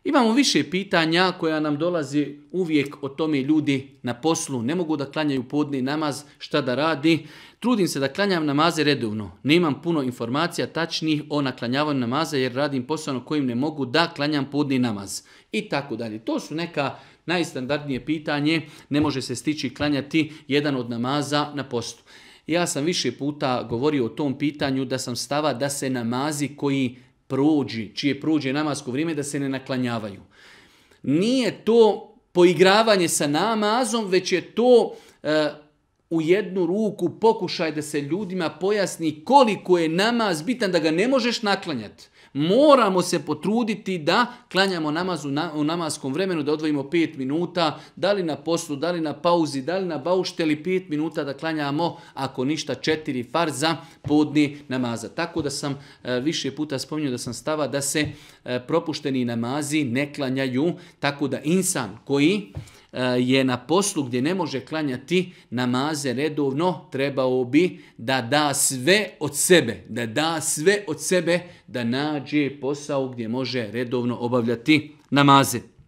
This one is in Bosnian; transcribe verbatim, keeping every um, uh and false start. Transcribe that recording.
Imamo više pitanja koja nam dolazi uvijek o tome ljudi na poslu. Ne mogu da klanjaju podni namaz, šta da radi. Trudim se da klanjam namaze redovno. Nemam puno informacija tačnih o naklanjavanju namaza jer radim posao na kojim ne mogu da klanjam podni namaz. I tako dalje. To su neka najstandardnije pitanje. Ne može se stići klanjati jedan od namaza na postu. Ja sam više puta govorio o tom pitanju da sam stava da se namazi koji prođi, čije prođe namasko vrijeme, da se ne naklanjavaju. Nije to poigravanje sa namazom, već je to e, u jednu ruku pokušaj da se ljudima pojasni koliko je namaz bitan da ga ne možeš naklanjati. Moramo se potruditi da klanjamo namaz u, na, u namaskom vremenu, da odvojimo pet minuta, da li na poslu, da li na pauzi, da li na baušteli, pet minuta da klanjamo, ako ništa, četiri farza podni namaza. Tako da sam e, više puta spominjao da sam stava da se e, propušteni namazi ne klanjaju, tako da insan koji je na poslu gdje ne može klanjati namaze redovno, trebao bi da da sve od sebe, da da sve od sebe, da nađe posao gdje može redovno obavljati namaze.